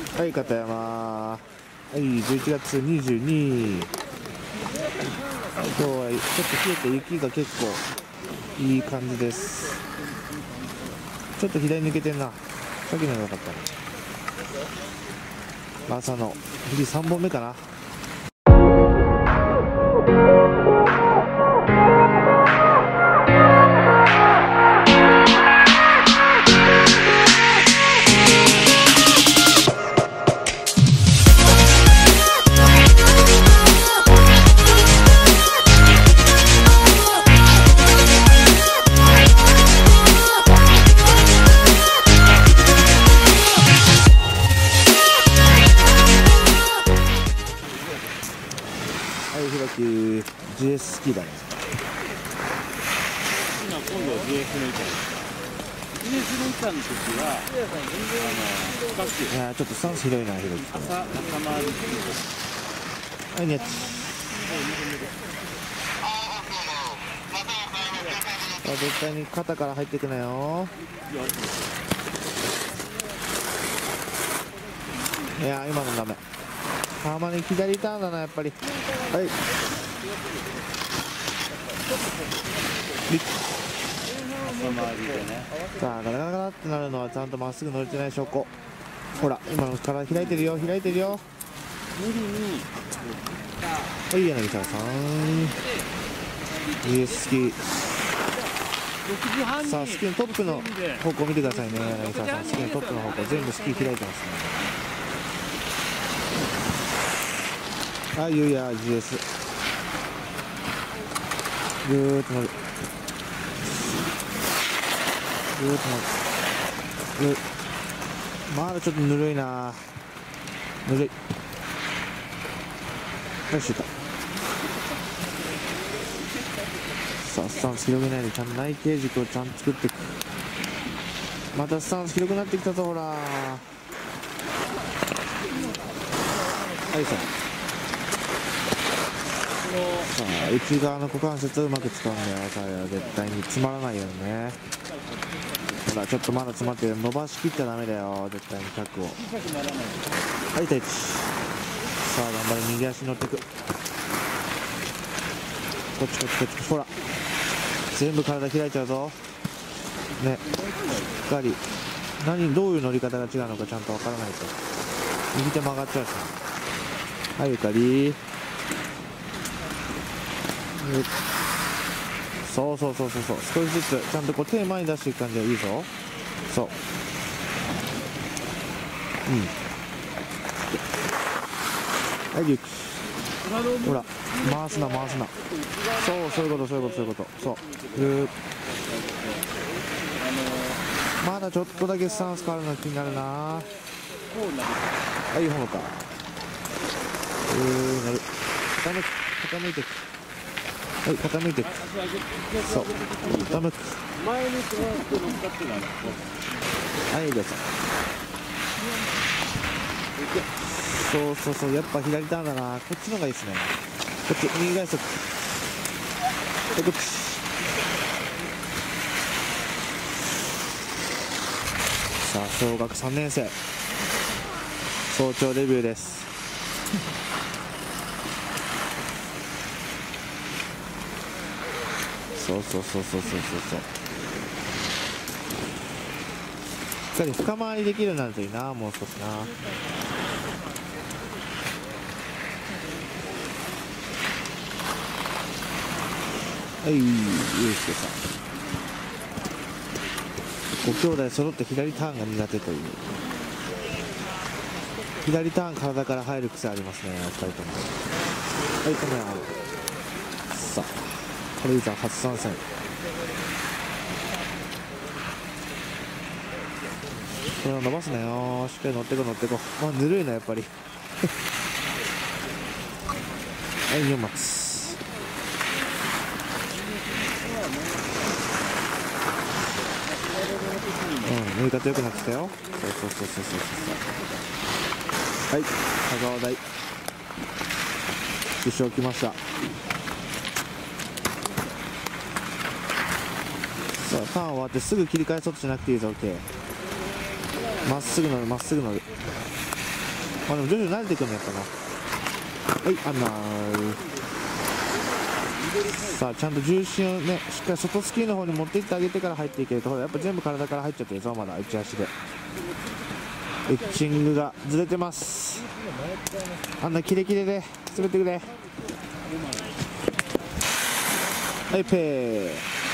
はい、片山。はい、11月22。今日はちょっと冷えて雪が結構いい感じです。ちょっと左抜けてんな。さっきのが良かったね。朝の富士3本目かな。GS スキーだね。 今度 GS の板。GS の板の時は深く。 いやちょっとスタンス広いな、広い。 朝回り。 はいね。絶対に肩から入っていくなよ。いや今のダメ。たまに左ターンだな、やっぱり。はい。さあガラガラガラってなるのはちゃんとまっすぐ乗れてない証拠。ほら今の体開いてるよ、開いてるよ。 無理に。 はい、柳沢さん GS スキー。さあスキーのトップの方向見てくださいね。柳沢さん、スキーのトップの方向全部スキー開いてますね。はい、ゆうや GS ぐーっと乗る、ぐーっと乗る。まだちょっとぬるいな、ぬるい。よし、いた。さあスタンス広げないでちゃんと内傾軸をちゃんと作っていく。またスタンス広くなってきたぞ、ほら。はい、さあ内側の股関節をうまく使うんだよ。さあ絶対に詰まらないようにね。ほらちょっとまだ詰まってる。伸ばしきっちゃダメだよ、絶対に脚を。はい、タイチ。さあ頑張れ、右足に乗っていく。こっちこっちこっち。ほら全部体開いちゃうぞね。しっかりどういう乗り方が違うのかちゃんとわからないと。右手曲がっちゃうし。はい、ゆかり。そうそうそうそうそう、少しずつちゃんとこう手前に出していく感じがいいぞ。そう、はい、リュック。ほら回すな回すな。そういうことそういうこと。そう、まだちょっとだけスタンス変わるの気になるな。はい、ホモか。なる。傾いていく。はい、傾いていく。そう、傾く。はい、どうぞ。そう、やっぱ左ターンだな。こっちの方がいいですね。こっち、右外足。はい、こっち。さあ、小学3年生。早朝レビューです。そう。しっかり深回りできるようになるといいな、もう少しな。はい、ゆうすけさん。ご兄弟揃って左ターンが苦手という。左ターン体から入る癖ありますね、2人とも。はい、カメラ。さあ軽井沢初参戦。これを伸ばすなよ。しっかり乗ってこまあぬるいなやっぱり。はい、4松。乗り方良くなってきたよ。そう。はい、香川大受賞来ました。さあターン終わってすぐ切り返そうとしなくていいぞ。 OK、まっすぐ乗る。 まあでも徐々に慣れてくるのやっぱな。はい、さあちゃんと重心をねしっかり外スキーの方に持っていってあげてから入っていけると、ほらやっぱ全部体から入っちゃってるぞ、まだ内足で。エッチングがずれてます。キレキレで滑ってくれ。はい、ペー。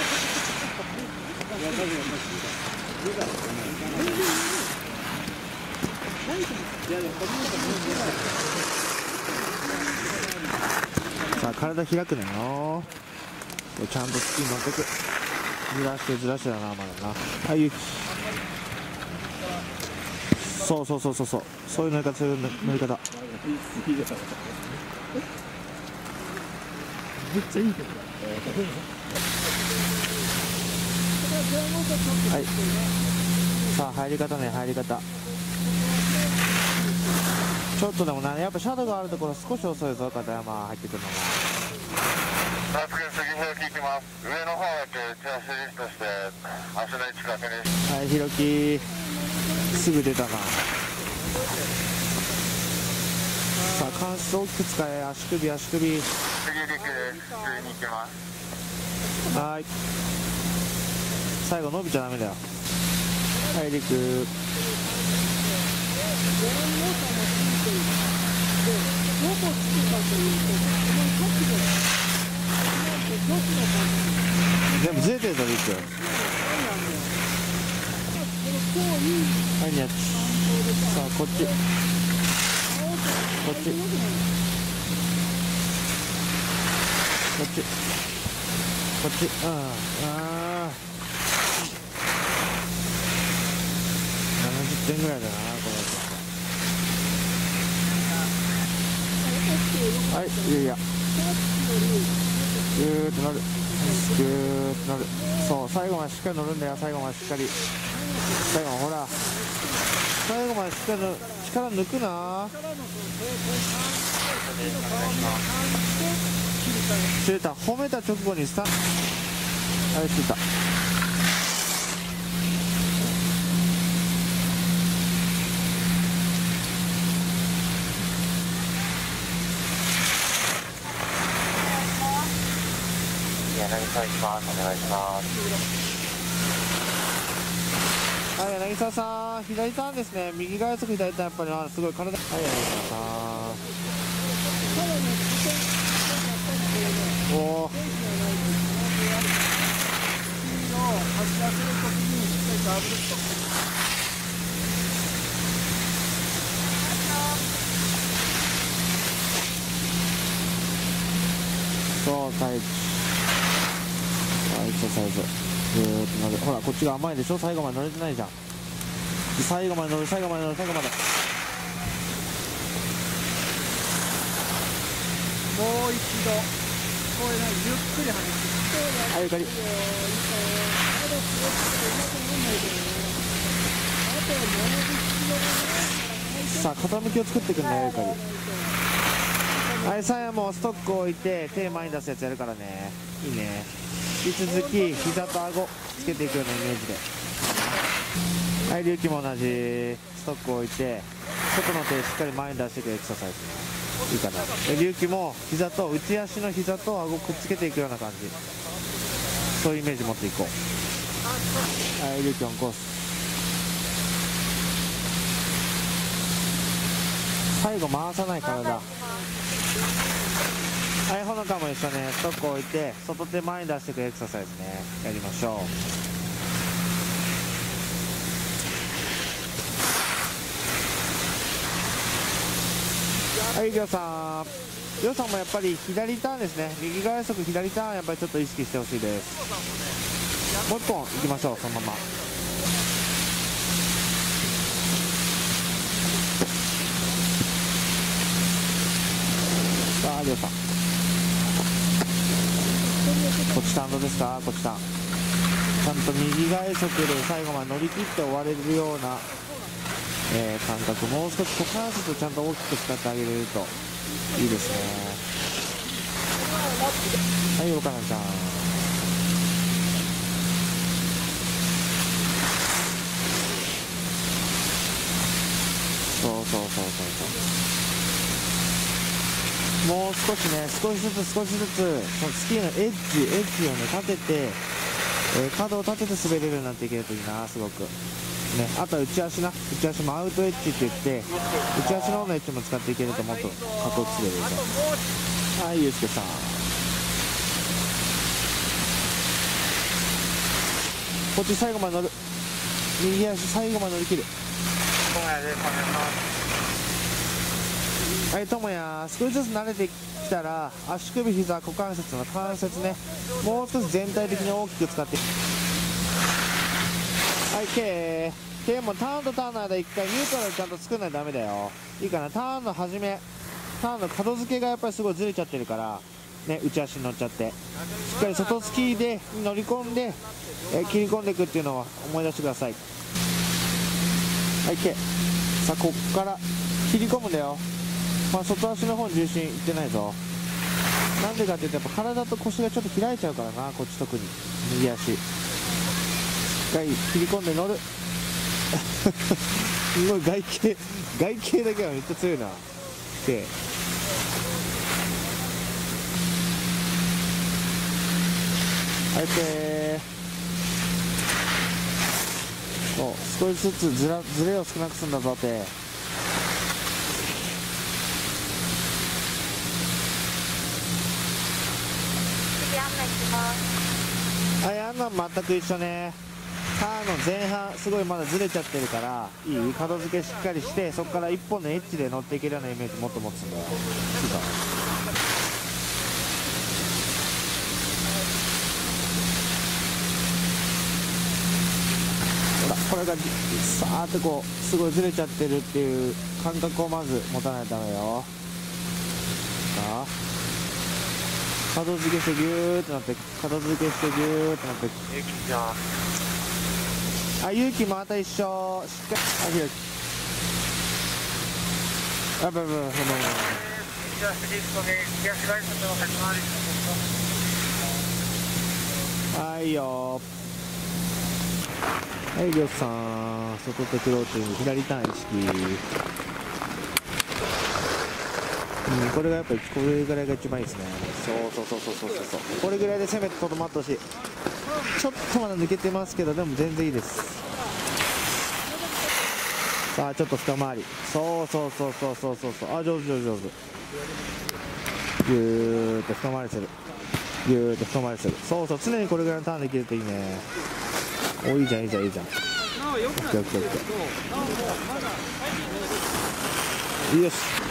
さあ体開くのよ。ちゃんとスキー乗ってく。ずらしてだな、まだな。はい、ゆき。そういう乗り方、そういう乗り方。めっちゃいいけど。はい。さあ入り方ね、入り方。ちょっとでもね、やっぱシャドウがあるところ少し遅いぞ、片山入ってくるのが。 次開きいきます。上の方だけ打ち足リストして足の位置確認。 はい、ひろきすぐ出たな。さあ関節大きく使え、足首。 次陸です。普通に行きます。 はい、最後伸びちゃダメだよ。はい、陸。全部ずれてるぞ、陸。はい、ニャッチ。さあこっち、70点ぐらいだな、これ。はい、いやぐーっと乗る、そう、最後までしっかり乗るんだよ。最後までしっかり、ほら最後までしっかり力抜くな。釣れた。褒めた直後にスタン、あれ釣れた。 柳沢行きます。お願いします。 はい、柳沢さん、左ターンですね。右側速左ターン、やっぱりすごい体。はい、柳沢さん。おお。そう、タイチ。エクササイズ。ぐーっと乗る。ほら、こっちが甘いでしょ。最後まで乗れてないじゃん。最後まで乗る。もう一度。これね、ゆっくり跳ねて。はい、ゆかり。さあ、傾きを作っていくんだよ、ゆかり。はい、最後もストックを置いて手前に出すやつやるからね。いいね。引き続き膝と顎つけていくようなイメージで。はい、龍騎も同じストックを置いて外の手しっかり前に出していくエクササイズいいかな。龍騎も膝と内足の膝と顎くっつけていくような感じ、そういうイメージ持っていこう。はい、龍騎オンコース。最後回さない体。はい、ほのかも一緒ね、ストックを置いて外手前に出していくエクササイズね、やりましょう。はい、りょうさんもやっぱり左ターンですね。右側速左ターンやっぱりちょっと意識してほしいです。もう一本いきましょう、そのまま。さあ、りょうさんこっちターンどうですか。こっちターンちゃんと右外速で最後まで乗り切って終われるような、感覚、もう少し股関節をちゃんと大きく使ってあげれるといいですね。はい、岡野ちゃん。そうもう少しね、少しずつそのスキーのエッジをね立てて、角を立てて滑れるようになっていけるといいな、すごくね。あとは内足もアウトエッジって言って、内足の方のエッジも使っていけるともっとかっこよく滑れると。はい、ゆうすけさん、こっち最後まで乗る、右足最後まで乗り切る。はい、ともや、少しずつ慣れてきたら足首、膝、股関節の関節ね、もう少し全体的に大きく使って、はい、K もターンとターンの間1回ニュートラルちゃんと作んないとダメだよ。いいかな。ターンの始め、ターンの角付けがやっぱりすごいずれちゃってるからね、内足に乗っちゃって、しっかり外スキーで乗り込んで、切り込んでいくっていうのを思い出してください。はい、K。さあ、こっから切り込むんだよ。まあ、外足の方に重心いってないぞ。なんでかっていうと、やっぱ体と腰がちょっと開いちゃうからな、こっち特に右足。しっかり切り込んで乗る。すごい外形だけはめっちゃ強いな。で、はい、そう、少しずつずれを少なくするんだぞって。はい、あんなの全く一緒ね。ターンの前半すごいまだずれちゃってるから、いい角付けしっかりして、そこから1本のエッジで乗っていけるようなイメージもっと持つんだよ。いいか。ほら、これがさーってこうすごいずれちゃってるっていう感覚をまず持たないとダメよ。さあ、角付けしてギューってなって、角付けしてギューってなって、あ、勇気また一緒。しっかり、あ、ひろき、あ、ぶぶぶぶぶ、はいよ。はい、りょうさん、外手クローチング、左ターン意識。これがやっぱりこれぐらいが一番いいですね。そうこれぐらいで攻めてとどまってほしい。ちょっとまだ抜けてますけど、でも全然いいです。さあ、ちょっと二回り。そう、あ、上手。ぎゅーっと二回りする。そう、常にこれぐらいのターンできるといいね。お、いいじゃん。オッケー。よし。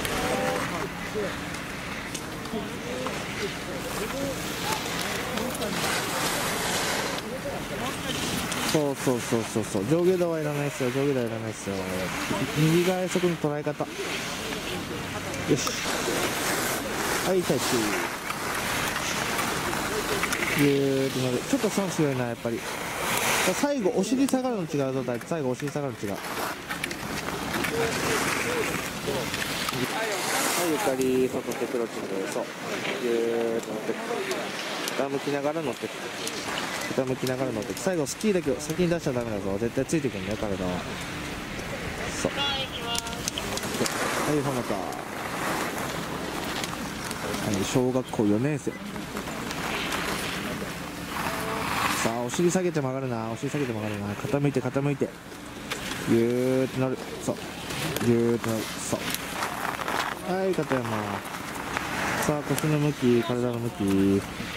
そう、上下動はいらないですよ。右側へ速の捉え方。よし。はい、タッチ。ギューって乗る。ちょっと損強いな、やっぱり。最後お尻下がるの違うぞ。最後お尻下がるの違う。はい、ゆかり外手クロッチング。そう、ギューッと乗ってく。傾きながら乗ってく。最後スキーだけを先に出しちゃダメだぞ。絶対ついてくるんだよ、体は。そう、はい、ほのか。はい、小学校4年生。さあ、お尻下げて曲がるな。傾いてギューって乗る。そう、ギューって乗る。そう、はい、片山。さあ、腰の向き、体の向き。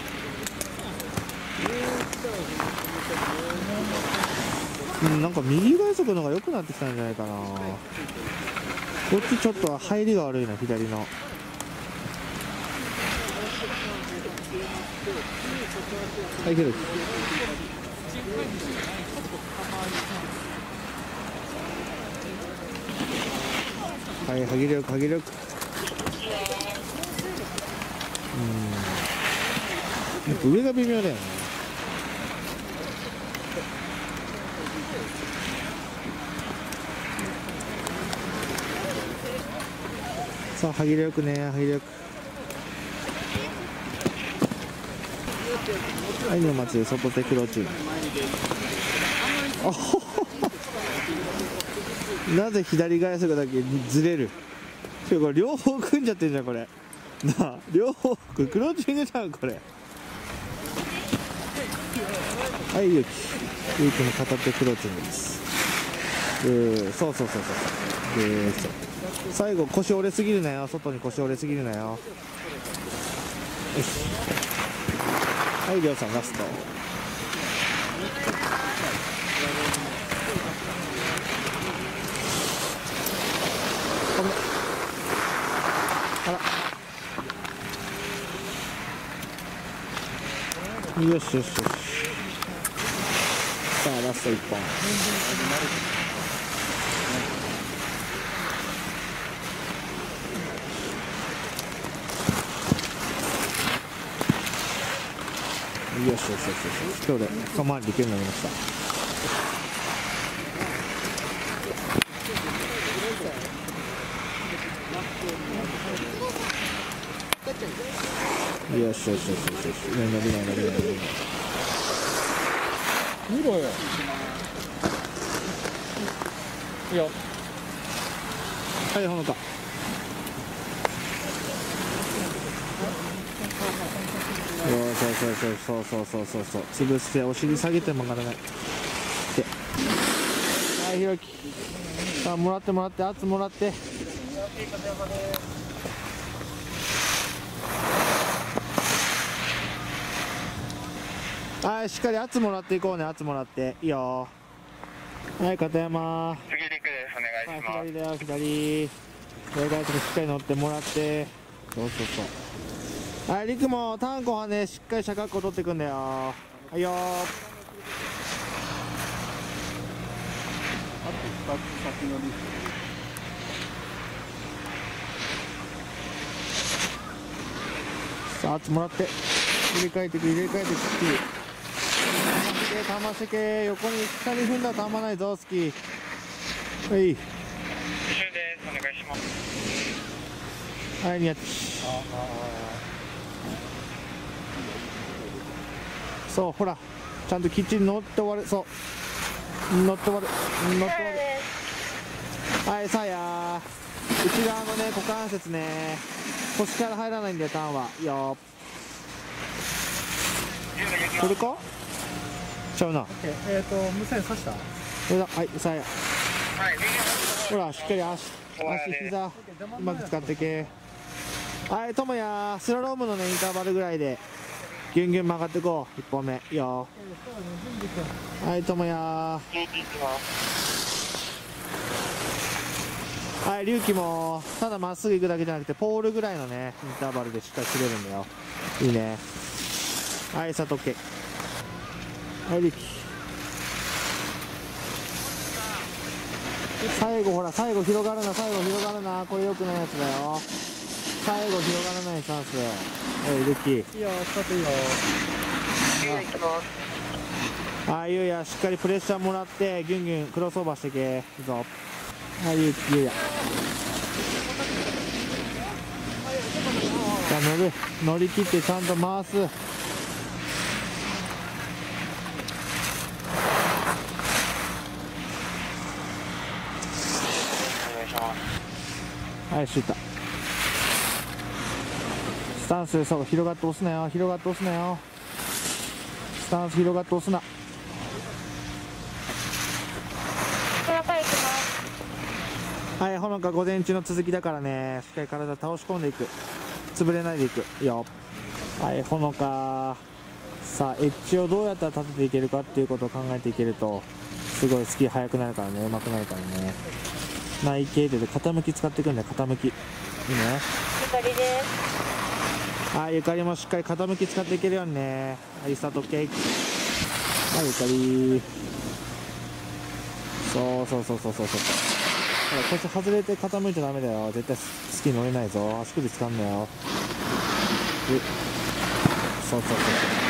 なんか右外足の方が良くなってきたんじゃないかな。こっちちょっと入りが悪いな、左の。はい、ひろき。はい、歯切れよく。やっぱ上が微妙だよね。さあ、歯切れよく。はい、沼津外手クローチング。あほほなぜ左外足だけずれる。これ両方組んじゃってるじゃん、これ。 なあ、両方これクローチングじゃんこれ。はい、ゆうきの片手クローチングです。そうそうそうそうそう。最後腰折れすぎるなよ、外に腰折れすぎるなよ。よし、はい、りょうさんラスト。あら、よしよしよし。さあラスト1本。よしよしよしよし。今日で一回りできるようになりました。よしよしよしよしよし。伸びない伸びない伸びない。 見ろよ。いいよ。 はい、ほのか。そう潰してお尻下げて曲がらない。で、はい、ひろき。さあもらってもらって、圧もらって。はい、しっかり圧もらっていこうね。圧もらっていいよ。はい、片山。 次陸です。お願いします。 はい、左だよ、左。左からしっかり乗ってもらって。そうそうそう。はい、陸もタンコはね、しっかり車格好取っていくんだよ。はいよー。さあ、圧もらって。入れ替えていく、入れ替えていく。玉せけ、横に下に踏んだらたまないぞ、スキー。はい。 一周です。お願いします。 はい、ニヤッチ。そう、ほら、ちゃんときっちり乗って終わる。そう。乗って終わる。乗って終わる。はい、さあやー。内側のね、股関節ね。腰から入らないんだよ、ターンは。いいよ。これかちゃうな。 無線刺した。 これだ。はい、さあや。 はい、 ほら、しっかり足、膝、うまく使っていけ。はい、ともや、スラロームのね、インターバルぐらいで、ギュンギュン曲がっていこう。1本目。いいよ。はい、ともや。はい、隆起も、ただまっすぐ行くだけじゃなくて、ポールぐらいのね、インターバルでしっかり切れるんだよ。いいね。はい、佐藤家。はい、隆起。最後ほら、最後広がるな、最後広がるな。これ良くないやつだよ。最後広がらないチャンス。はい、ルッキー。 いいよ、使っていいよ。 はい、ゆうや、しっかりプレッシャーもらって、ギュンギュンクロスオーバーしてけ。いいぞ。はい、ゆうや。さあ、乗り切ってちゃんと回す。はい、シュータ。スタンス、そう、広がって押すなよ、広がって押すなよ。スタンス広がって押すな。はい、ほのか午前中の続きだからね、しっかり体倒し込んでいく。潰れないでいく。いいよ。はい、ほのか。さあ、エッジをどうやったら立てていけるかっていうことを考えていけると、すごいスキー速くなるからね、上手くなるからね。内傾で傾き使っていくんだよ、傾き。いいね。 ゆかりです。 はい、ゆかりもしっかり傾き使っていけるようにね。はい、スタート OK。はい、ゆかり。そうそうそうそうそうそう。ほら、腰外れて傾いちゃダメだよ。絶対スキー乗れないぞ。足首掴んだよ。そうそうそうそう。